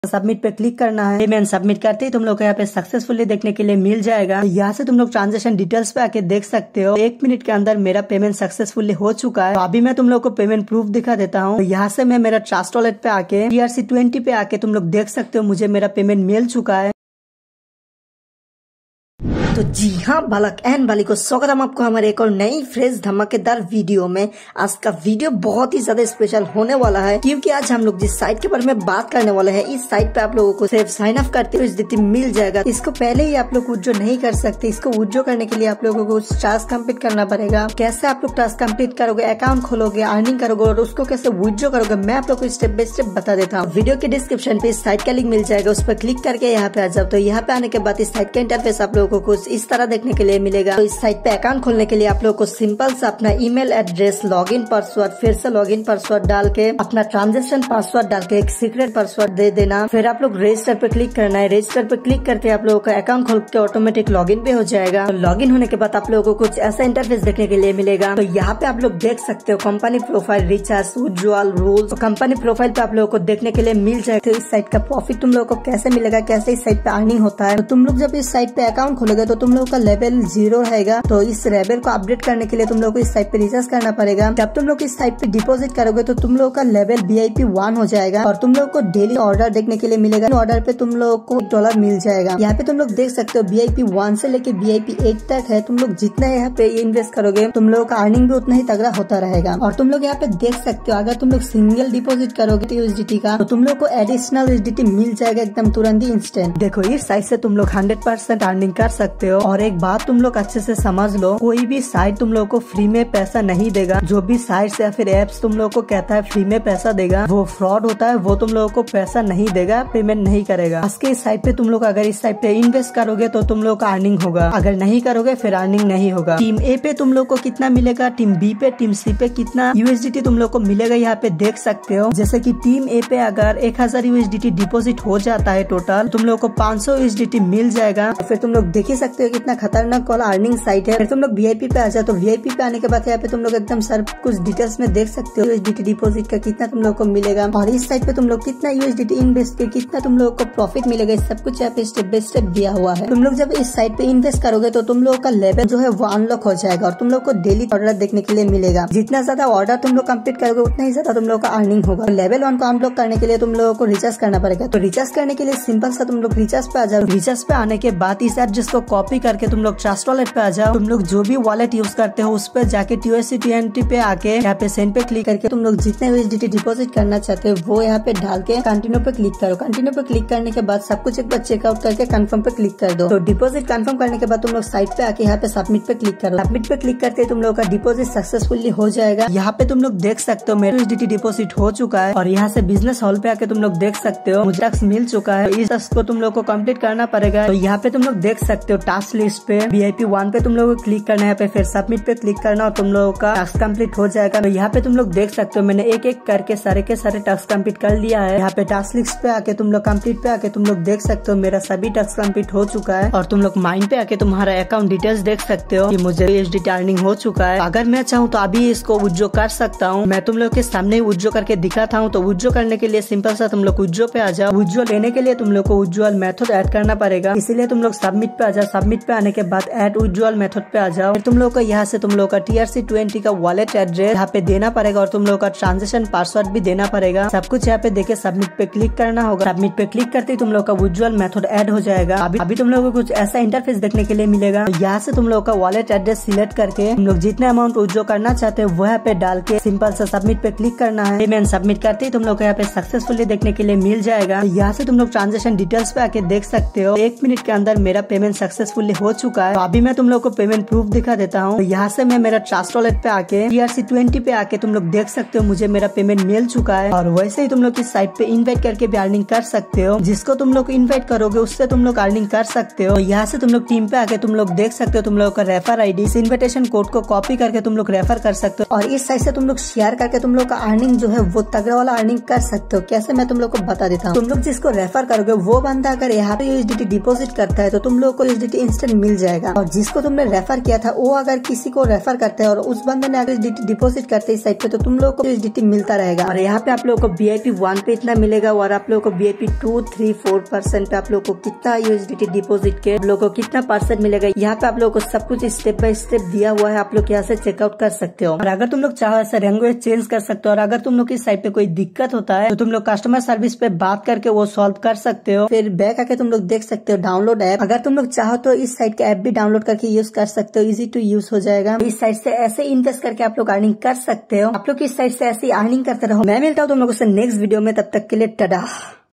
Submit पे click करना है। पेमेंट सबमिट करते ही तुम लोग को यहाँ पे सक्सेसफुली देखने के लिए मिल जाएगा। यहाँ से तुम लोग ट्रांजेक्शन डिटेल्स पे आके देख सकते हो। 1 मिनट के अंदर मेरा पेमेंट सक्सेसफुली हो चुका है। तो अभी मैं तुम लोग को पेमेंट प्रूफ दिखा देता हूँ। यहाँ से मैं मेरा ट्रस्ट वॉलेट पे आके ERC20 पे आके तुम लोग देख सकते हो मुझे मेरा पेमेंट मिल चुका है। तो जी हाँ बालक एंड बालिको, स्वागत है आपको हमारे एक और नई फ्रेश धमाकेदार वीडियो में। आज का वीडियो बहुत ही ज्यादा स्पेशल होने वाला है, क्योंकि आज हम लोग जिस साइट के बारे में बात करने वाले हैं, इस साइट पे आप लोगों को सिर्फ साइन अप करते हुए USDT मिल जाएगा। इसको पहले ही आप लोग विड्रॉ नहीं कर सकते। इसको विड्रॉ करने के लिए आप लोगों को टास्क कंप्लीट करना पड़ेगा। कैसे आप लोग टास्क कंप्लीट करोगे, अकाउंट खोलोगे, अर्निंग करोगे और उसको कैसे विड्रॉ करोगे, मैं आप लोग को स्टेप बाय स्टेप बता देता हूँ। वीडियो के डिस्क्रिप्शन पे इस साइट का लिंक मिल जाएगा, उस पर क्लिक करके यहाँ पे आ जाओ। तो यहाँ पे आने के बाद इस साइट का इंटरफेस आप लोगों को इस तरह देखने के लिए मिलेगा। तो इस साइट पे अकाउंट खोलने के लिए आप लोगों को सिंपल से अपना ईमेल एड्रेस, लॉगिन पासवर्ड, फिर से लॉगिन पासवर्ड डाल के अपना ट्रांजेक्शन पासवर्ड डाल के एक सीक्रेट पासवर्ड दे देना। फिर आप लोग रजिस्टर पे क्लिक करना है। रजिस्टर पे क्लिक करते आप लोगों का अकाउंट खोल के ऑटोमेटिक लॉगिन पे हो जाएगा। तो लॉगिन होने के बाद आप लोगों को कुछ ऐसा इंटरफेस देखने के लिए मिलेगा। तो यहाँ पे आप लोग देख सकते हो company profile, recharge, withdrawal, rules. तो कंपनी प्रोफाइल पे आप लोगों को देखने के लिए मिल जाएगा। तो इस साइट का प्रॉफिट तुम लोगों को कैसे मिलेगा, कैसे इस साइट पे अर्निंग होता है। तो तुम लोग जब इस साइट पे अकाउंट खोलोगे तो तुम लोगों का लेवल 0 रहेगा। तो इस लेवल को अपडेट करने के लिए तुम लोग को इस साइट पे रिचार्ज करना पड़ेगा। जब तुम लोग इस साइट पे डिपॉजिट करोगे तो तुम लोग का लेवल VIP 1 हो जाएगा और तुम लोग को डेली ऑर्डर देखने के लिए मिलेगा। ऑर्डर पे तुम लोग को $1 मिल जाएगा। यहाँ पे तुम लोग देख सकते हो VIP 1 से लेके VIP 8 तक है। तुम लोग जितना यहाँ पे इन्वेस्ट करोगे तुम लोग का अर्निंग भी उतना ही तगड़ा होता रहेगा। और तुम लोग यहाँ पे देख सकते हो अगर तुम लोग सिंगल डिपॉजिट करोगे USDT का तो तुम लोग को एडिशनल USDT मिल जाएगा एकदम तुरंत ही, इंस्टेंट। देखो इस साइट से तुम लोग 100% अर्निंग कर सकते हो। और एक बात तुम लोग अच्छे से समझ लो, कोई भी साइट तुम लोग को फ्री में पैसा नहीं देगा। जो भी साइट्स या फिर एप्स तुम लोग को कहता है फ्री में पैसा देगा, वो फ्रॉड होता है। वो तुम लोगों को पैसा नहीं देगा, पेमेंट नहीं करेगा। आज के इस साइट पे तुम लोग अगर इस साइट पे इन्वेस्ट करोगे तो तुम लोग का अर्निंग होगा, अगर नहीं करोगे फिर अर्निंग नहीं होगा। टीम ए पे तुम लोग को कितना मिलेगा, टीम बी पे, टीम सी पे कितना USDT तुम लोग को मिलेगा यहाँ पे देख सकते हो। जैसे कि टीम ए पे अगर 1000 USDT डिपोजिट हो जाता है टोटल, तुम लोग को 500 USDT मिल जाएगा। फिर तुम लोग देख ही सकते हो कितना खतरनाक वाला अर्निंग साइट है। फिर तुम लोग VIP पे आ जाओ। तो VIP पे आने के बाद यहाँ पे तुम लोग एकदम सब कुछ डिटेल्स में देख सकते हो USDT डिपॉजिट का कितना तुम लोग को मिलेगा और इस साइट पे तुम लोग कितना USDT इन्वेस्ट के कितना तुम लोग को प्रॉफिट मिलेगा। इस सब कुछ यहाँ पे स्टेप बाय स्टेप दिया हुआ है। तुम लोग जब इस साइट पे इन्वेस्ट करोगे तो तुम लोग का लेवल जो है वो अनलॉक हो जाएगा और तुम लोग को डेली ऑर्डर देखने के लिए मिलेगा। जितना ज्यादा ऑर्डर तुम लोग कंप्लीट करोगे उतना ही ज्यादा तुम लोग का अर्निंग होगा। लेवल 1 को अनलॉक करने के लिए तुम लोगों को रिचार्ज करना पड़ेगा। तो रिचार्ज करने के लिए सिंपल सा तुम लोग रिचार्ज पे आ जाओ। रिचार्ज पे आने के बाद इस एड्रेस को कॉपी करके तुम लोग ट्रस्ट वॉलेट पे आ जाओ। तुम लोग जो भी वॉलेट यूज करते हो उस पर जाके TUSD20 पे आके यहाँ पे सेंड पे क्लिक करके तुम लोग जितने USDT डिपॉजिट करना चाहते हो वो यहाँ पे डाल के कंटिन्यू पे क्लिक करो। कंटिन्यू पे क्लिक करने के बाद सब कुछ एक बार चेकआउट करके कंफर्म पे क्लिक कर दो। तो डिपॉजिट कंफर्म करने के बाद तुम लोग साइट पे आके यहाँ पे सबमिट पे क्लिक करो। सबमिट पे क्लिक करते तुम लोग का डिपॉजिट सक्सेसफुली हो जाएगा। यहाँ पे तुम लोग देख सकते हो मेरा USDT डिपॉजिट हो चुका है और यहाँ से बिजनेस हॉल पे आके तुम लोग देख सकते हो मुझे टास्क मिल चुका है। इस टास्क को तुम लोग को कंप्लीट करना पड़ेगा। तो यहाँ पे तुम लोग देख सकते हो टास्क लिस्ट पे VIP 1 पे तुम लोग को क्लिक करना है, पे फिर सबमिट पे क्लिक करना और तुम लोगों का टास्क कंप्लीट हो जाएगा। तो यहाँ पे तुम लोग देख सकते हो मैंने एक एक करके सारे के सारे टास्क कंप्लीट कर लिया है। यहाँ पे टास्क लिस्ट पे आके तुम लोग कंप्लीट पे आके तुम लोग देख सकते हो मेरा सभी टास्क कंप्लीट हो चुका है। और तुम लोग माइंड पे आके तुम्हारा अकाउंट डिटेल्स देख सकते हो कि मुझे USDT अर्निंग हो चुका है। अगर मैं चाहूँ तो अभी इसको विड्रॉ कर सकता हूँ। मैं तुम लोग के सामने विड्रॉ करके दिखाता हूँ। तो विड्रॉ करने के लिए सिंपल सा तुम लोग विड्रॉ पे आ जाओ। विड्रॉ लेने के लिए तुम लोग को विड्रॉल मेथड ऐड करना पड़ेगा, इसीलिए तुम लोग सबमिट पे आ जाओ। सबमिट पे आने के बाद ऐड विड्रॉल मेथड पे आ जाओ। फिर तुम लोग को यहाँ से तुम लोग का TRC20 का वॉलेट एड्रेस यहाँ पे देना पड़ेगा और तुम लोग का ट्रांजेक्शन पासवर्ड भी देना पड़ेगा। सब कुछ यहाँ पे देके सबमिट पे क्लिक करना होगा। सबमिट पे क्लिक करते ही तुम लोग का विड्रॉल मेथड ऐड हो जाएगा। अभी तुम लोग को कुछ ऐसा इंटरफेस देखने के लिए मिलेगा। यहाँ से तुम लोग का वॉलेट एड्रेस सिलेक्ट करके तुम लोग जितना अमाउंट विड्रॉ करना चाहते हो वो यहाँ पे डाल के सिंपल सा सबमिट पे क्लिक करना है। पेमेंट सबमिट करते ही तुम लोग को यहाँ पे सक्सेसफुली देखने के लिए मिल जाएगा। यहाँ से तुम लोग ट्रांजेक्शन डिटेल्स पे आके देख सकते हो 1 मिनट के अंदर मेरा पेमेंट सक्सेसफुली हो चुका है। तो अभी मैं तुम लोग को पेमेंट प्रूफ दिखा देता हूँ। यहाँ से मैं मेरा ट्रस्ट वॉलेट पे आके ERC20 पे आके तुम लोग देख सकते हो मुझे मेरा पेमेंट मिल चुका है। और वैसे ही तुम लोग इस साइट पे इन्वाइट करके भी अर्निंग कर सकते हो। जिसको तुम लोग इन्वाइट करोगे उससे तुम लोग अर्निंग कर सकते हो। यहाँ से तुम लोग टीम पे आके तुम लोग देख सकते हो तुम लोग का रेफर ID, इस इन्विटेशन कोड को कॉपी करके तुम लोग रेफर कर सकते हो और इस साइट से तुम लोग शेयर करके तुम लोग का अर्निंग जो है वो तगड़ा वाला अर्निंग कर सकते हो। कैसे मैं तुम लोग को बता देता हूँ। तुम लोग जिसको रेफर करोगे वो बंदा अगर यहाँ पे USDT डिपॉजिट करता है तो तुम लोग को USDT इंस्टेंट मिल जाएगा। और जिसको तुमने रेफर किया था वो अगर किसी को रेफर करते हैं और उस बंदे ने अगर डिपॉजिट करते इस साइट पे, तो तुम लोगों को USDT मिलता रहेगा। और यहाँ पे आप लोगों को VIP 1 पे इतना मिलेगा और आप लोगों को VIP 2, 3, 4% पे आप लोगों को कितना USDT डिपॉजिट के आप लोगों को कितना % मिलेगा, यहाँ पे आप लोगों को सब कुछ स्टेप बाय स्टेप दिया हुआ है। आप लोग यहाँ से चेकआउट कर सकते हो। और अगर तुम लोग चाहो ऐसे लैंग्वेज चेंज कर सकते हो। और अगर तुम लोग की साइट पे कोई दिक्कत होता है तो तुम लोग कस्टमर सर्विस पे बात करके वो सॉल्व कर सकते हो। फिर बैक आके तुम लोग देख सकते हो डाउनलोड ऐप। अगर तुम लोग चाहो तो इस साइट का ऐप भी डाउनलोड करके यूज कर सकते हो। इजी टू यूज हो जाएगा। इस साइट से ऐसे इन्वेस्ट करके आप लोग अर्निंग कर सकते हो। आप लोग इस साइट से ऐसी अर्निंग करते रहो। मैं मिलता हूँ तुम लोगों से नेक्स्ट वीडियो में, तब तक के लिए टाटा।